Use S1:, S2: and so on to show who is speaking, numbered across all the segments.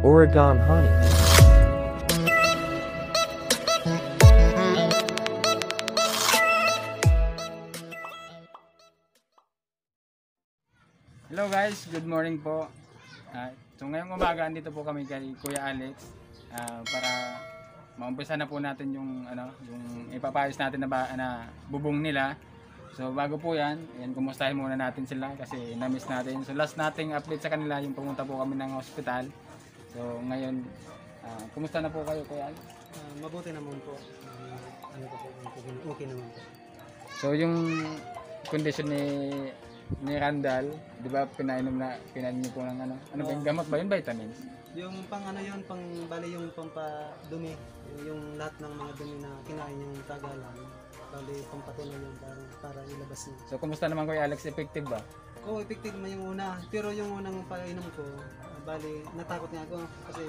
S1: Oregon honey.
S2: Hello guys, good morning po. So ngayong umaga andito po kami kay Kuya Alex para maumpisa na po natin yung yung ipapayos natin na bubong nila. So bago po yan, kumustahin muna natin sila kasi na-miss natin. So last nating update sa kanila yung pumunta po kami ng hospital. So ngayon, kumusta na po kayo Kuya Alex?
S3: Mabuti naman po. Okay naman po.
S2: So yung condition ni Randall, di ba pinainom niyo po ng ano ba yung gamot ba yun, vitamins?
S3: Yung pang pang bali yung pampadumi, yung lahat ng mga dumi na kinain yung tagalan, bali pampatuloy yung para ilabas niya.
S2: So kumusta naman Kuya Alex, effective ba?
S3: Oo, effective naman yung una, pero yung unang painom ko, bali natakot nga ako kasi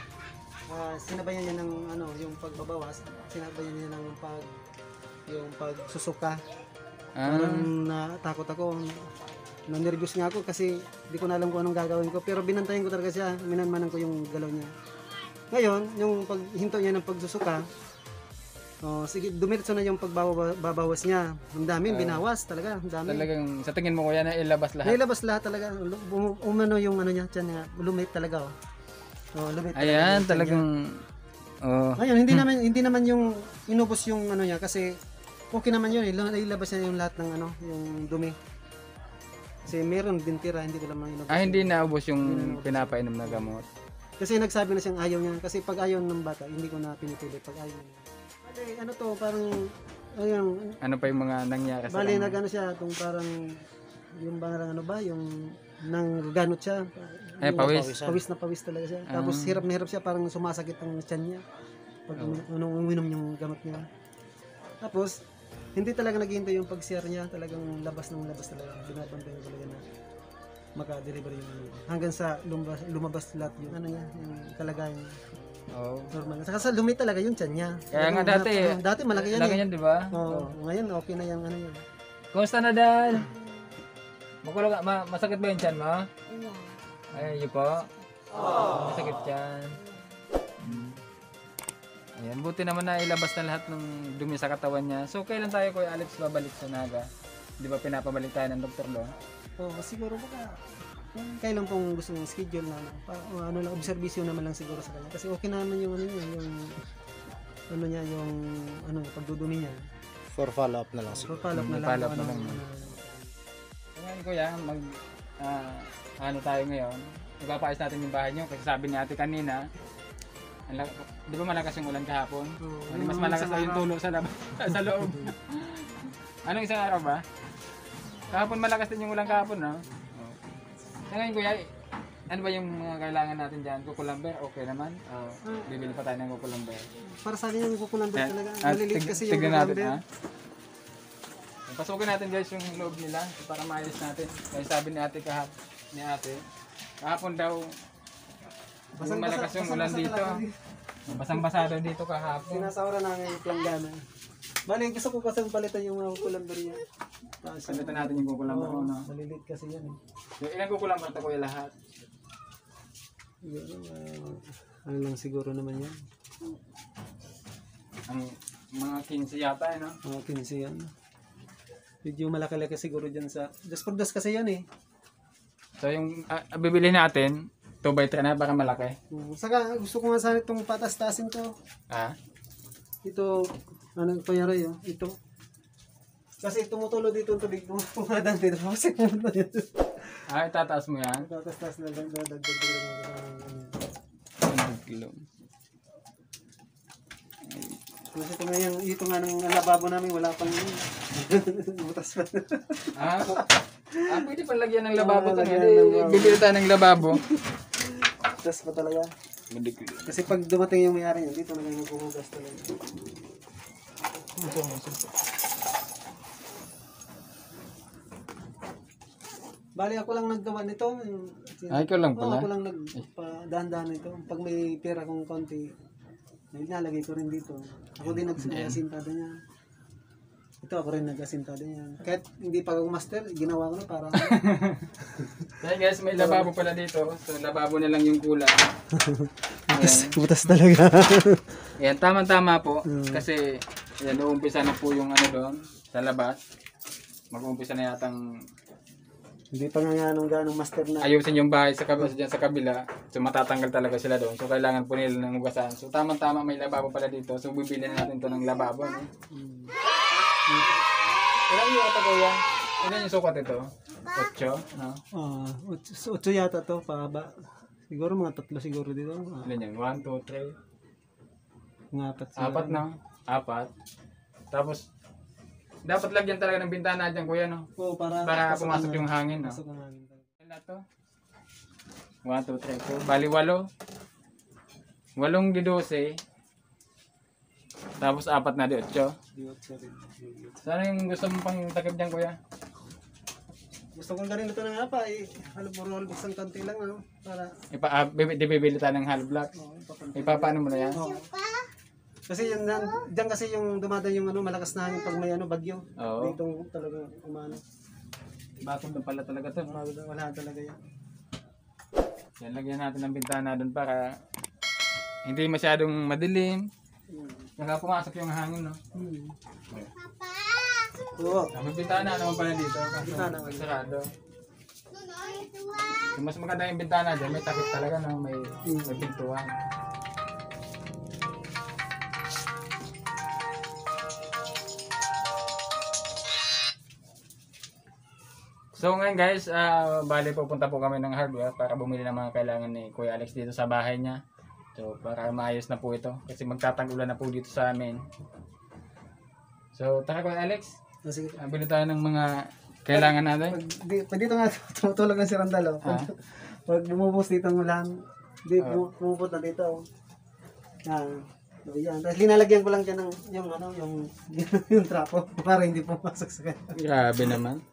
S3: sinabayan niya ng yung pagbabawas, sinabayan niya ng yung pagsusuka. Parang natakot ako, nervous nga ako kasi di ko na alam kung anong gagawin ko, pero binantayan ko talaga siya, minanmanan ko yung galaw niya. Ngayon, yung paghinto niya ng pagsusuka, sige, dumiretso na yung pagbabawas niya. Ang dami, binawas talaga, ang dami.
S2: Talagang sa tingin mo Kuya na ilabas lahat?
S3: Nailabas lahat talaga, umano yung niya, tiyan niya, lumit talaga lumit talaga.
S2: Ayan, talagang
S3: Ngayon, hindi naman yung inubos yung niya kasi okay naman yun, ilabas niya yung lahat ng yung dumi. Kasi meron din tira, hindi ko lang inubos.
S2: hindi naubos yung pinapainom na gamot.
S3: Kasi nagsabi na siyang ayaw niya. Kasi pag ayaw ng bata, hindi ko na pinipili pag ayaw niya. Bali, parang,
S2: Ano pa yung mga nangyari sa
S3: bali,
S2: kanya?
S3: siya, itong parang, yung parang yung nangganot siya.
S2: Pawis?
S3: Pawis na pawis talaga siya. Tapos hirap na hirap siya, parang sumasakit ang tiyan niya. Pag uminom yung gamot niya. Tapos, hindi talaga naghihintay yung pag-share niya, talagang labas talaga. Binabantay talaga na maka-deliver yung hanggang sa lumabas lahat yung yung kalagayan niya. Normal. Saka sa lumit talaga yung tiyan niya.
S2: Kaya nga
S3: dati malaki yan.
S2: Malaki yan, di ba?
S3: Ngayon okay na yung yan.
S2: Kumusta na Dal? Masakit ba yung tiyan mo? Ay, yun po. Masakit yan. Ayan, buti naman na ilabas na lahat ng dumi sa katawan niya. So, kailan tayo Kuya Alex babalik sa Naga? Di ba pinapabalik tayo ng doktor doon?
S3: Siguro baka kailan pong gusto ng schedule na lang, observation naman lang siguro sa kanya. Kasi okay naman yung yung pagdudumi niya.
S4: For follow-up na lang.
S3: For follow-up na lang.
S2: Follow-up na lang. Ngayon Kuya, tayo ngayon. Ipapayos natin yung bahay niyo kasi sabi ni ate kanina, di ba malakas yung ulan kahapon? Mas malakas na yung tulo sa loob. Anong isang araw ba? Kahapon malakas din yung ulan kahapon, no? Ngayon Kuya, ano ba yung mga kailangan natin dyan? Kukulamber, okay naman? Bibili pa tayo ng kukulamber.
S3: Para sa akin yung kukulamber talaga. Maliliit kasi yung
S2: kukulamber.
S3: kukulamber.
S2: Pasukin natin guys yung loob nila para maayos natin. Kaya sabi ni ate kahapon daw, malakas yung ulan dito. Basang-basa daw dito kahapon.
S3: Sinasawara namin yung planggana. Bali, gusto ko kasi palitan yung mga kukulamber niya.
S2: Palitan natin yung kukulamber mo, no?
S3: Maliliit kasi yan eh.
S2: Yung ilang kukulamber ito Kuya lahat?
S3: Ano lang siguro naman yan.
S2: Ang mga 15 yata, no?
S3: Mga 15 yan. Medyo malaki-laki siguro dyan sa... Das por das kasi yan eh.
S2: So yung bibili natin, 2x3 na, baka malaki.
S3: Saka gusto ko nga sana itong patas-tasin to. Ito, panyari yun, ito. Kasi tumutulo dito ang tubig, pumadang dito. Kasi pumunta dito.
S2: Itataas mo yan?
S3: Patas-tas na dagdag
S2: kilo.
S3: Kasi ito nga ng lababo namin, wala pang butas pa.
S2: Pwede pa lagyan ng lababo to. Bibili tayo ng lababo.
S3: Butas pa talaga. Kasi pag dumating yung may-ari niya, dito na lang maghuhugas talaga. Bali ako lang naggawa nito.
S2: Ikaw lang pala?
S3: Ako lang nagpadahan-dahan nito. Pag may pera kong konti, nilalagay ko rin dito. Ako din nag-asintado niya. Ito ako rin nag-asintado niya. Kahit hindi pa ako master, ginawa ko na para
S2: Kaya guys, may lababo pala dito. So lababo na lang yung kulang.
S3: Butas talaga.
S2: Yan, tama-tama po. Kasi yan, uumpisa na po yung ano doon sa labas. Mag-uumpisa na yatang
S3: Hindi pa nga ganong master na.
S2: ayusin yung bahay sa kabila, dyan sa kabila. So matatanggal talaga sila doon. So kailangan po nila ng hugasan. So tama-tama may lababo pala dito. So bibili na natin to ng lababo. No? Ilan yung ata ko yan? Ilan yung sukat ito? 8? No?
S3: 8 yata to, pahaba. Siguro mga 3 siguro dito.
S2: Ilan yan? 1, 2, 3?
S3: Mga 4
S2: 4 na? 4. Tapos dapat lagyan talaga ng bintana dyan kuya no?
S3: Oo, para
S2: Pumasok yung hangin no?
S3: Pasok ang hangin.
S2: Ilan to? 1, 2, 3, 4. Bali 8. 8 di 12. Tapos 4 na di 8. Sana yung gusto mong pang takip dyan kuya?
S3: Gusto kong garin ito ng apa puro halbuksan konti lang ano para
S2: Bibili tayo ng hollow blocks. Ipapaano mo na yan?
S3: Kasi yun diyan kasi yung dumadaan yung ano malakas na hangin pag may ano bagyo.
S2: Oo.
S3: Dito talaga umano.
S2: Bakit na pala talaga to?
S3: Wala talaga yan.
S2: Yan, lagyan natin ng bintana doon para hindi masyadong madilim. Saka pumasok yung hangin no?
S3: Oo.
S2: May bintana naman pala dito.
S3: Bintana.
S2: Sarado. Yung mas maganda yung bintana dyan, may takip talaga no? May pintuan. So ngayon guys, bali pupunta po kami ng hardware para bumili ng mga kailangan ni Kuya Alex dito sa bahay niya. So para maayos na po ito kasi magtatag-ulan na po dito sa amin. So tara Kuya Alex,
S3: Sige.
S2: bili tayo ng mga kailangan natin.
S3: Pag dito nga tumutulog na si Randall. Pag bumubos dito ng ulan, pumupot na dito. Yan. Tapos linalagyan ko lang dyan ng yung trapo para hindi pumasok sa kanya.
S2: Grabe naman.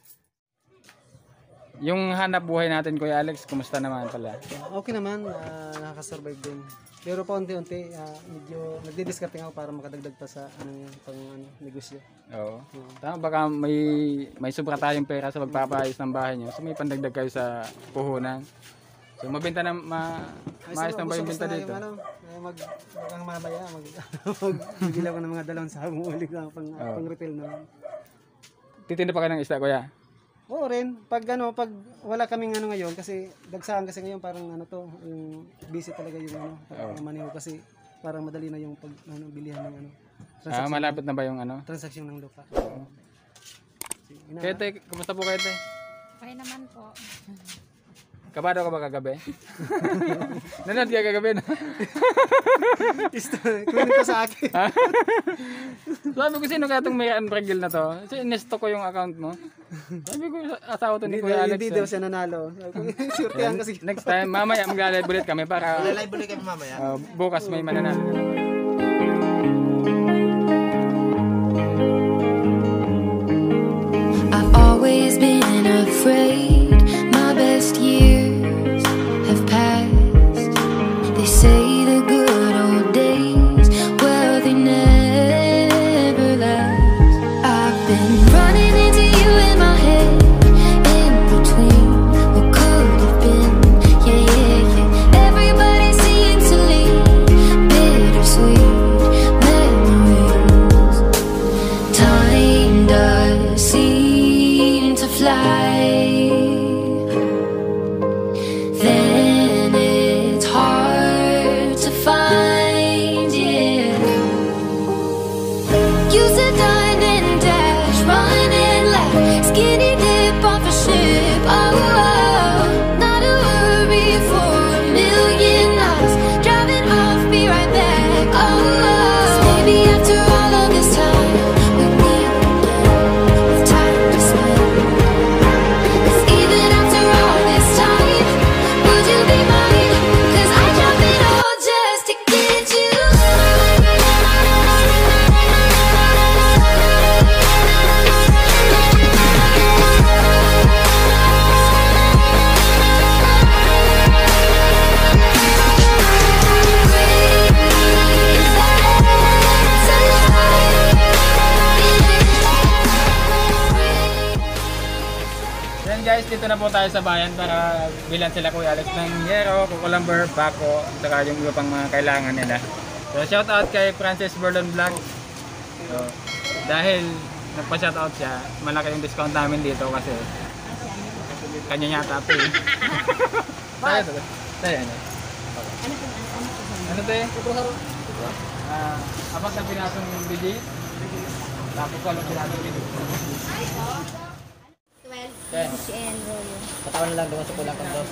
S2: Yung hanap buhay natin Kuya Alex, kumusta naman pala?
S3: Okay naman, nakaka-survive din. Pero pa unti-unti, medyo nagdi-discarte ako para makadagdag pa sa negosyo.
S2: Oo. Tama, baka may sobra tayong pera sa pagpapaayos ng bahay niyo. So may pandagdag kayo sa puhunan. So mabenta na maayos na ba yung benta dito?
S3: Mukhang mamaya, magbibila ko ng mga dalawang sabong ulit na pang retail naman.
S2: Titinda pa kayo ng isda Kuya?
S3: Oo rin, pag wala kaming ngayon kasi dagsahan kasi ngayon parang yung busy talaga yung maneho kasi parang madali na yung bilihan ng transaksyon.
S2: Malapit na ba yung
S3: Transaksyon ng lupa.
S2: Kete, kumusta po Kete?
S1: Okay naman po.
S2: Kabado ka ba kagabi? Nanood ka kagabi na?
S3: Kunin ko sa akin.
S2: Sabi ko sino kaya itong may unbreakable na to? Kasi inesto ko yung account mo. Sabi ko asawa to ni Kuya Alex.
S3: Hindi daw siya nanalo. Sure yan kasi.
S2: Next time, mamaya mag-live ulit kami para
S4: Live ulit kami mamaya.
S2: bukas may mananalo na naman.
S5: I've always been afraid my best years have passed. They say the good old days, well, they never last. I've been running into you in my head, in between what could have been. Yeah. Everybody seems to leave bittersweet memories. Time does seem to fly. Then it's hard to find, yeah. Used to dine and dash, run and laugh, skinny dip off a ship. Oh, not a worry for a million nights. Driving off, be right back. Oh, maybe after all of this time we meet again with time to spend. 'Cause even after all this time, would you be mine? 'Cause I drop it all just to get you.
S2: nandito na po tayo sa bayan para bilan sila Kuya Alex ng yero, cucumber, bako, at saka yung iba pang mga kailangan nila. So shout out kay Francis Berlon Vlog. So, dahil nagpa-shout out siya, malaki yung discount namin dito kasi kanya yata ito eh. Tayo ano? Ano ito eh? Apat na pinasong biji. Tapos walang pinasong biji.
S1: 12 and rollo.
S4: Patawan na lang doon sa pulang kantos.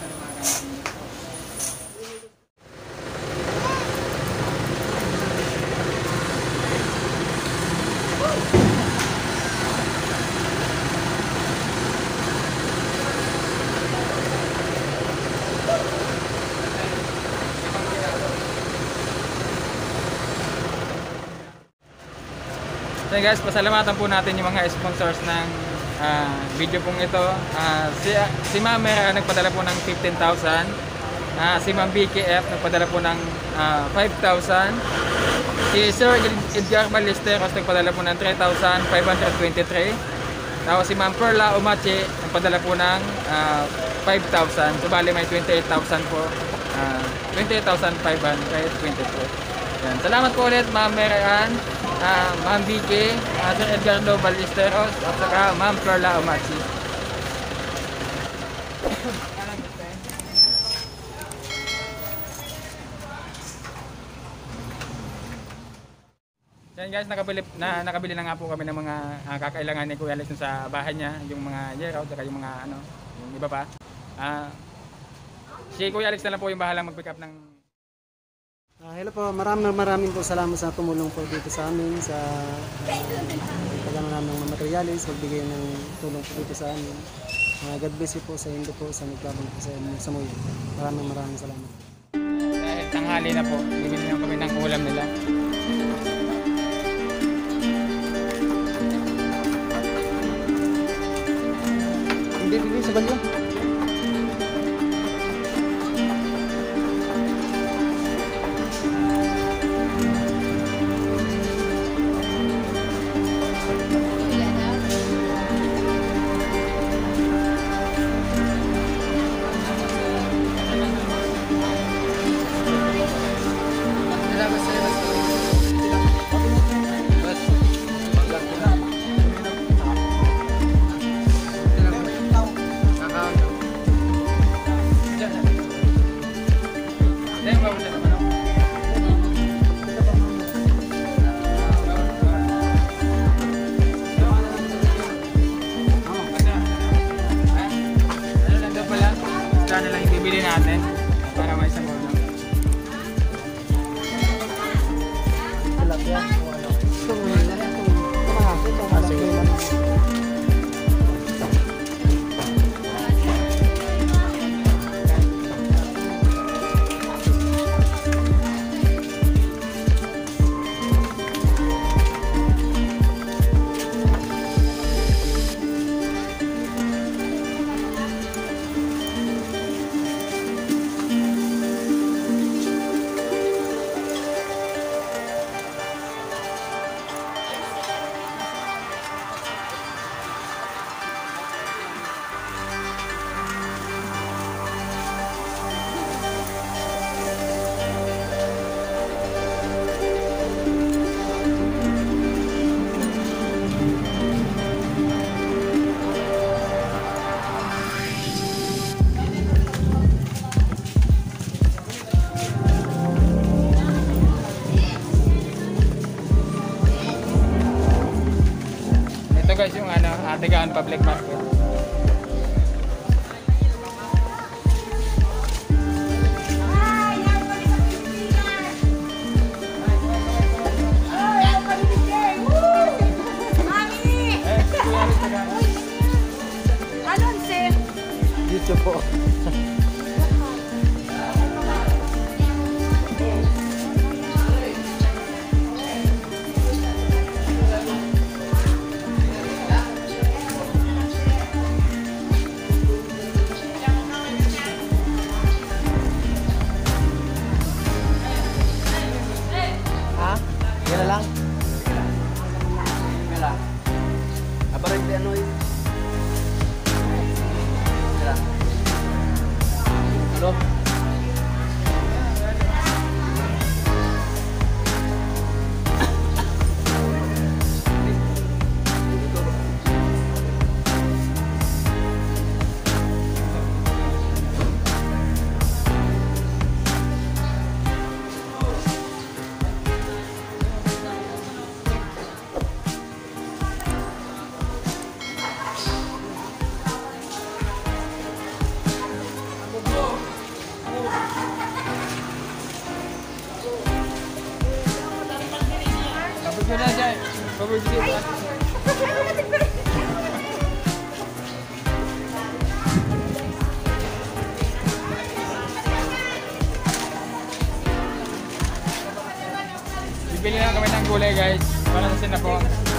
S2: So guys, pasalamatan po natin yung mga sponsors ng video pong ito. Si Ma'am Mera nagpadala po ng 15,000. Si Ma'am BKF nagpadala po ng 5,000. Si Sir Edgar Ballesteros nagpadala po ng 3,523. Tapos si Ma'am Perla Umache nagpadala po ng 5,000. So bali may 28,000 po. 28,522. Yan. Salamat po ulit Ma'am Mera, Ma'am BK, Sir Edgardo Ballesteros, at saka Ma'am Perla Umachi. Yan guys, nakabili na nga po kami ng mga kakailangan ni Kuya Alex sa bahay niya, yung mga yero, at saka yung mga ano, yung iba pa. Si Kuya Alex na lang po yung bahalang mag-pick up ng...
S3: Hello po, maraming po salamat sa tumulong po dito sa amin sa pagkano namin ng materialis, magbigay ng tulong po dito sa amin. God bless you po sa inyo po, sa nagplabang po sa Moyo. Maraming salamat.
S2: Dahil tanghali na po, bibili na kami ng ulam nila.
S3: Hindi sa balyo.
S2: Natin para may isang ulam.
S3: Tilapia o ano?
S2: Guys, yung ano, Atigaan Public Market.
S3: Dito po. Yan na lang. Yan lang. Abarin di ano yun.
S4: to.
S2: Tapos ko na siya. Pabudyo siya. Bibili lang kami ng gulay guys. Para sa sinapo.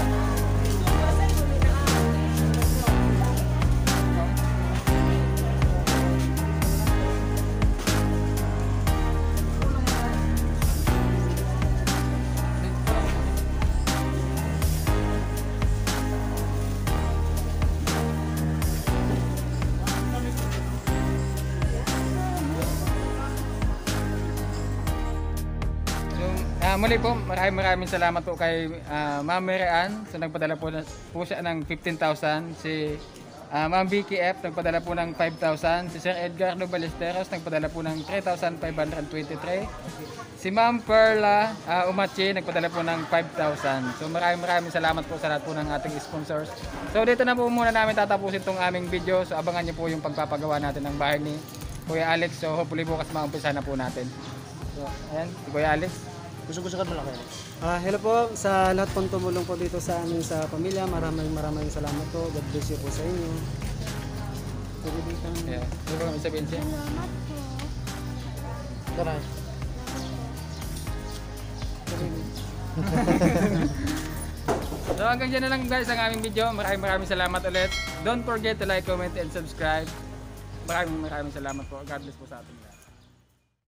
S2: Muli po, maraming salamat po kay Ma'am Marian. So nagpadala po siya ng 15,000. Si Ma'am Vicky F nagpadala po ng 5,000. Si Sir Edgar Balesteros nagpadala po ng 3,523. Si Ma'am Perla Umachi nagpadala po ng 5,000. So maraming salamat po sa lahat po ng ating sponsors. So dito na po muna namin tatapusin itong aming video. So abangan niyo po yung pagpapagawa natin ng bahay ni Kuya Alex. So hopefully bukas maumpisa na po natin. So ayan, si Kuya Alex.
S4: Gusto ka mo lang kayo.
S3: Hello po sa lahat pong tumulong po dito sa amin sa pamilya. Maraming salamat po. God bless you po sa inyo.
S2: Yeah. Ano ba kami sabihin siya?
S4: Ito na.
S2: So hanggang dyan na lang guys ang aming video. Maraming salamat ulit. Don't forget to like, comment, and subscribe. Maraming salamat po. God bless po sa ating lahat.